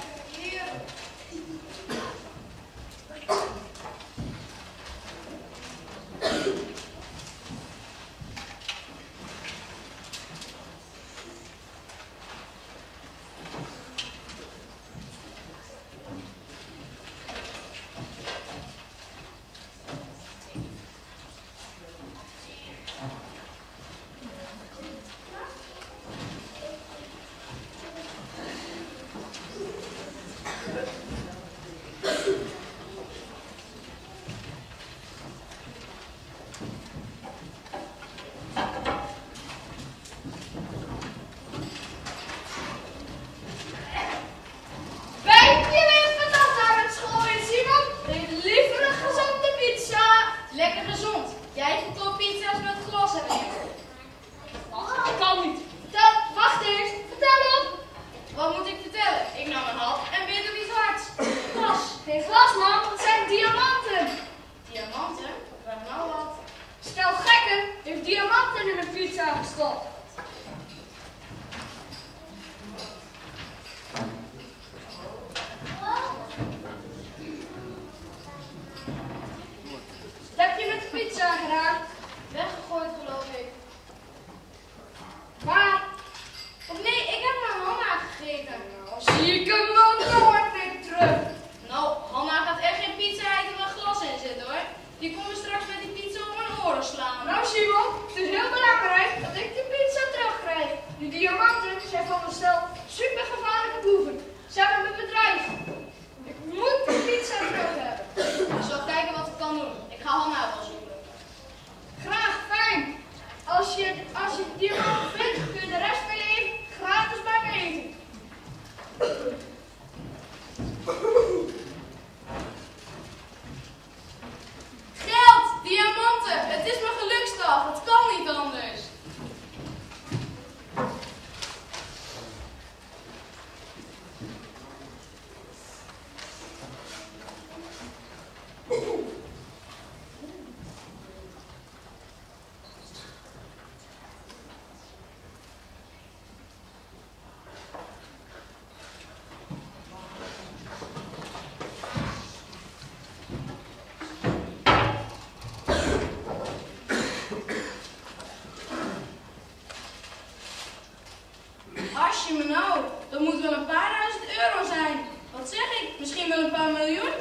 Dat moet wel een paar €1000 zijn. Wat zeg ik? Misschien wel een paar miljoen?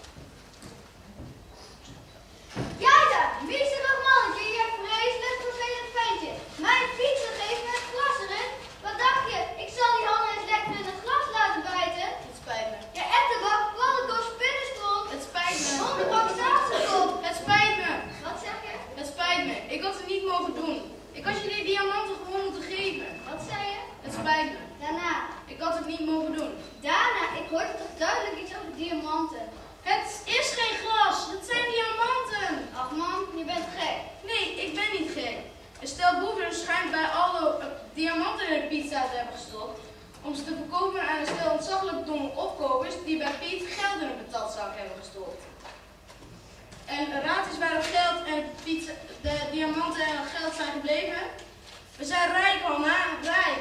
Jij daar, wiezerig mannetje, je vreselijk vervelend ventje. Mijn fietsen geeft met glas erin. Wat dacht je? Ik zal die handen eens lekker in het glas laten bijten. Het spijt me. Je ettenbak, pannenkool, spinnenstront. Het spijt me. Hondenbak, staatsekop. Het spijt me. Wat zeg je? Het spijt me. Ik had het niet mogen doen. Ik had je die diamanten gewoon moeten geven. Wat zei je? Het spijt me. Daarna. Ik had het niet mogen doen. Daarna, ik hoorde toch duidelijk iets over diamanten. Het is geen glas. Het zijn diamanten. Ach man, je bent gek. Nee, ik ben niet gek. Een stel boeven schijnt bij alle diamanten in de pizza te hebben gestopt. Om ze te verkopen aan een stel ontzaglijk domme opkopers die bij Piet geld in een patatzak hebben gestopt. En raad eens waar het geld en de diamanten en het geld zijn gebleven. We zijn rijk, Hanna, rijk.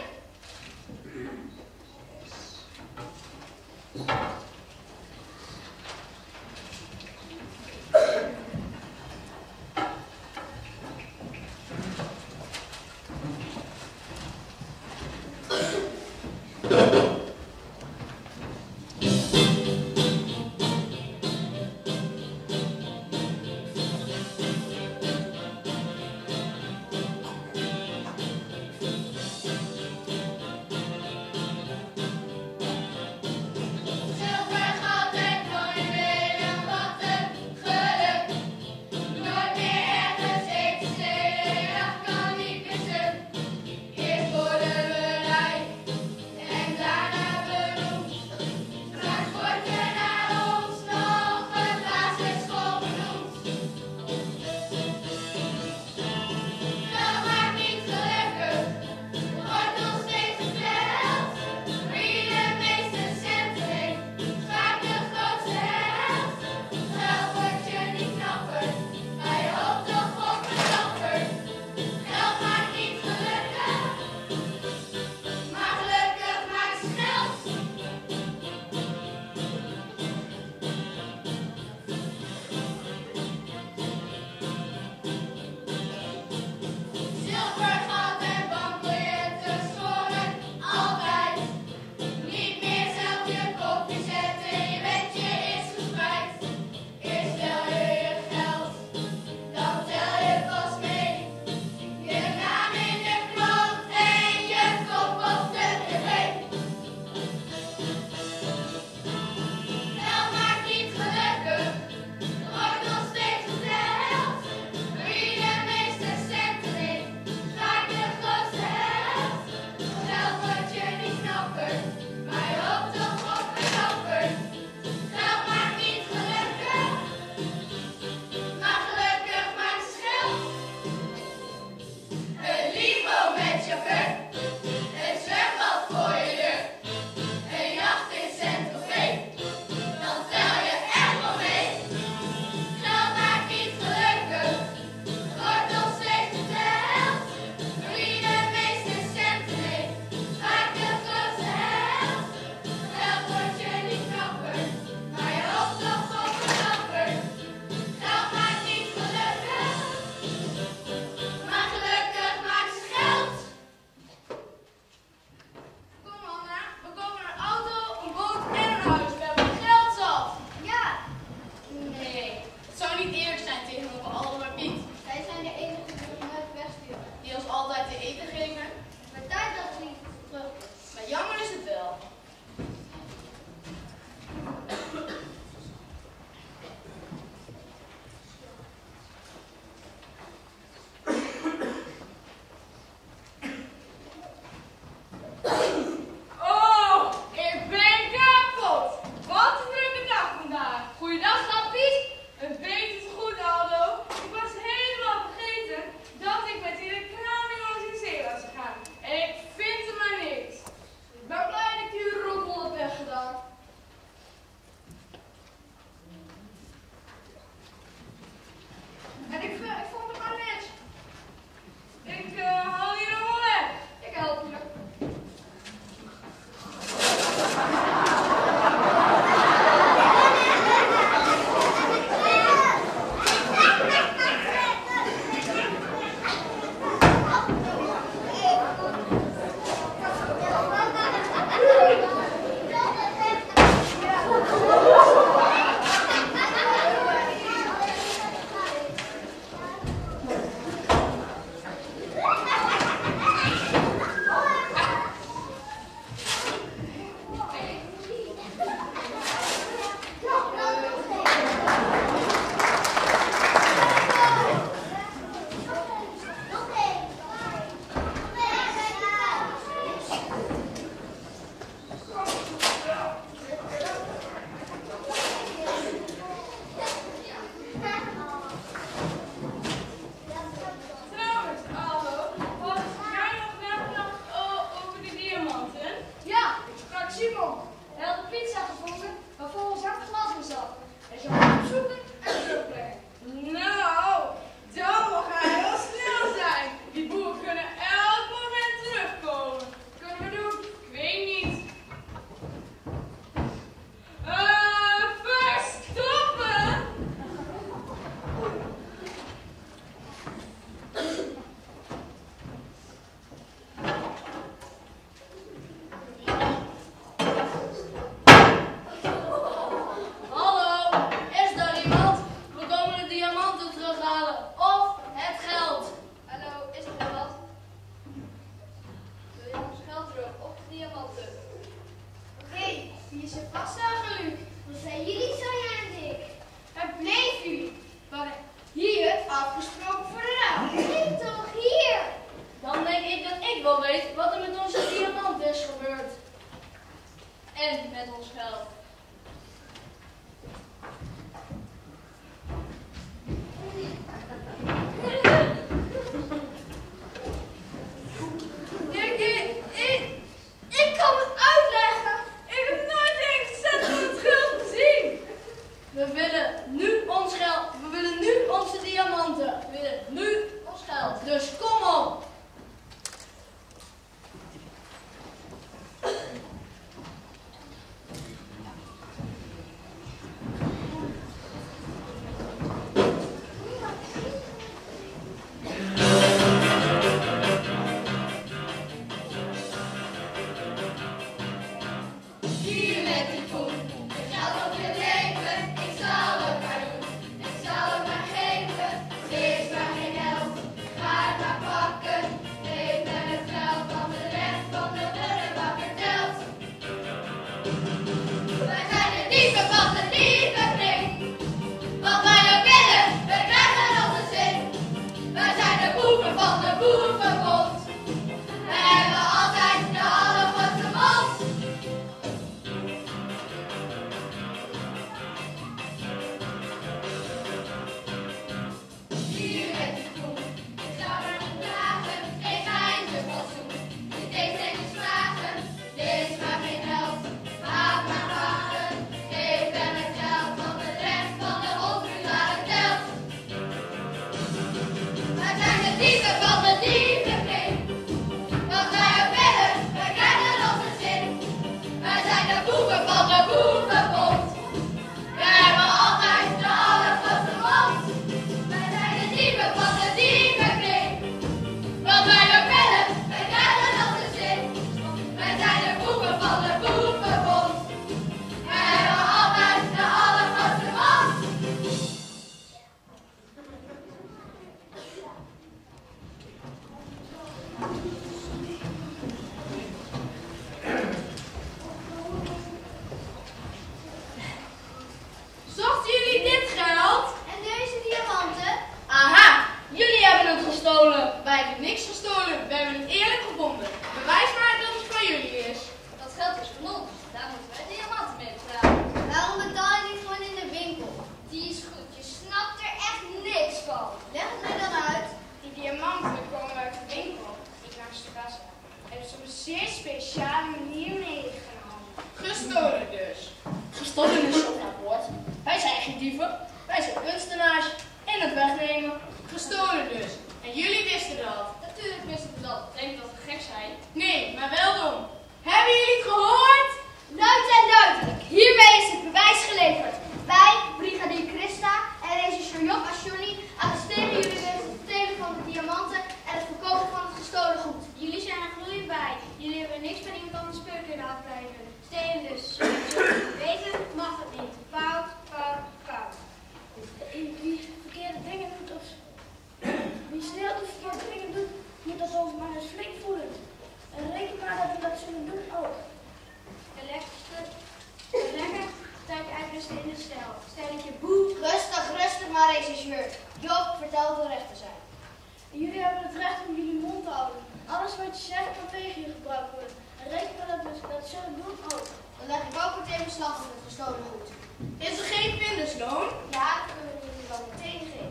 dieven, wij zijn kunstenaars. In het wegnemen, gestolen dus. En jullie wisten dat. Natuurlijk wisten we dat. Denk dat we gek zijn. Nee, maar wel dom. Hebben jullie het gehoord? Luid en duidelijk. Hiermee is het bewijs geleverd. Wij, brigadier Christa en regisseur Job Asjouni, arresteren jullie wegens het stelen van de diamanten en het verkopen van het gestolen goed. Jullie zijn er gloeiend bij. Jullie hebben niks met iemand anders speur kunnen afkrijgen. Stelen dus. Weten mag het niet. Fout, fout, fout. Wie verkeerde dingen doet of wie snel de verkeerde dingen doet, moet dat ons maar eens flink voelen. En reken maar dat we dat zullen doen ook. De lekker tijd uitrusten in de cel. Stelletje boe. Rustig, rustig maar, regisseur. Job, vertel de recht te zijn. Jullie hebben het recht om jullie mond te houden. Alles wat je zegt kan tegen je gebruikt worden. En reken maar dat we dat zullen doen ook. Dan leg ik ook meteen beslag op het gestolen goed. Is er geen vindersloon? Ja, dat kunnen we jullie wel meteen geven.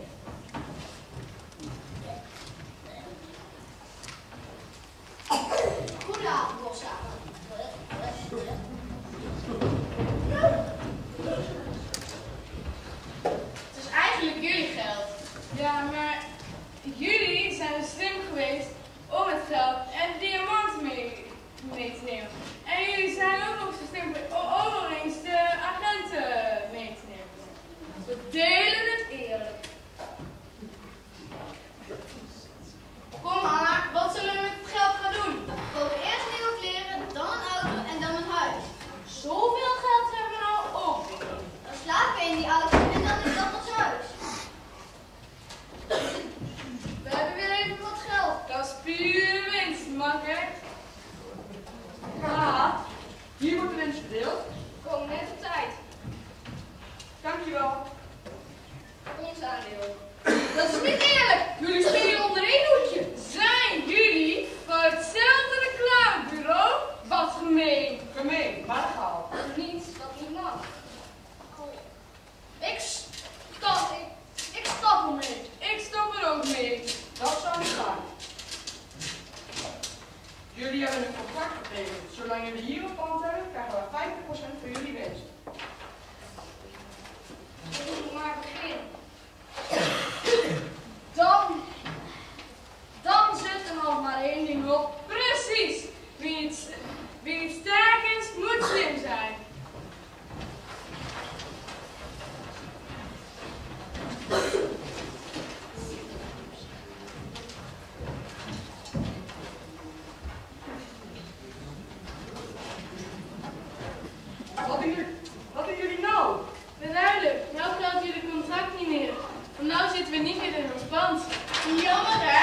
Goedenavond, Bossamen. Het is eigenlijk jullie geld. Ja, maar jullie zijn slim geweest om het geld en de diamanten mee te nemen. En jullie zijn ook nog zo slim geweest om ook nog eens de agenten mee te nemen. We delen het eerlijk. Kom Hanna, wat zullen we met het geld gaan doen? We kopen eerst nieuwe kleren, dan een auto en dan een huis. Zoveel geld hebben we nou ook. Dan slapen we in die auto en dan is dat ons huis. We hebben weer even wat geld. Dat is pure winst, makker. Haha, hier wordt de winst verdeeld. Kom net op tijd. Dankjewel. Ons aandeel. Dat is niet eerlijk. Jullie spelen onder één hoedje. Zijn jullie van hetzelfde reclamebureau? Wat gemeen. Gemeen, maar legaal. Niets dat niet mag. Ik stap er mee. Ik stap er ook mee. Dat zou niet gaan. Jullie hebben een contract getekend. Zolang jullie hier op pand hebben, krijgen we 50% van jullie winst. Moet maar beginnen. Dan zit er nog maar één ding op. Precies! Wie niet sterk is, moet slim zijn. Wat doen jullie nou? Duidelijk, nou geldt jullie contract niet meer. Want nou zitten we niet meer in ons pand. Jammer hè?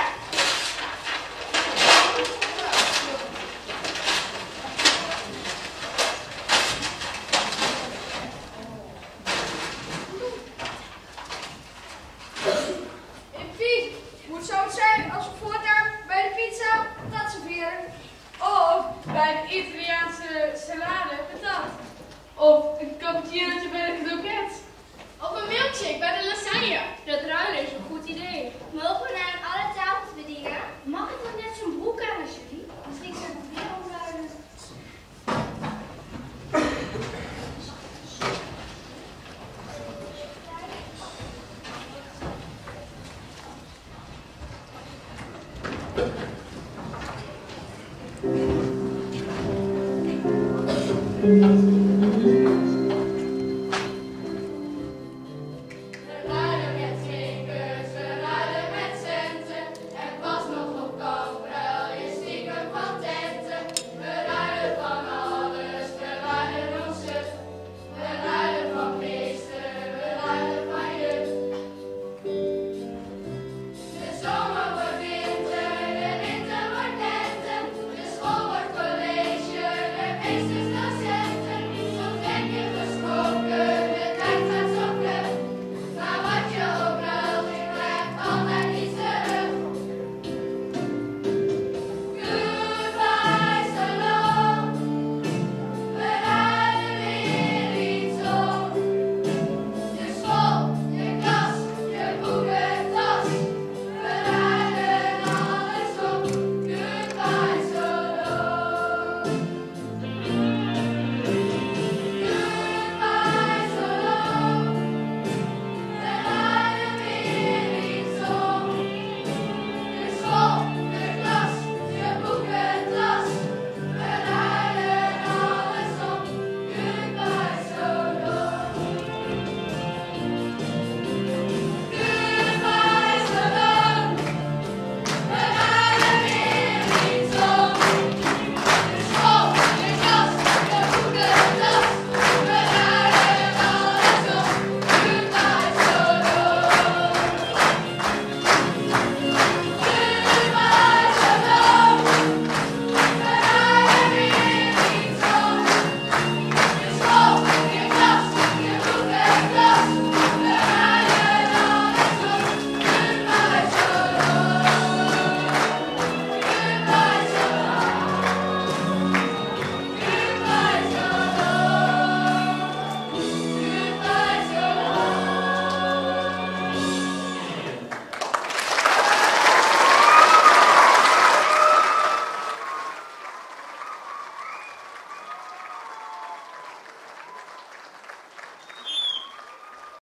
Piet, hoe zou het zijn als we voortaan bij de pizza patat serveren? Of bij de Italiaanse salade patat. Of een cappuccinootje bij de kroket. Of een milkshake bij de lasagne. Dat ruilen is een goed idee. Mogen we naar alle tafels bedienen? Mag ik nog net zo'n broek aan als jullie? Misschien zijn we weer omruilen. Thank you.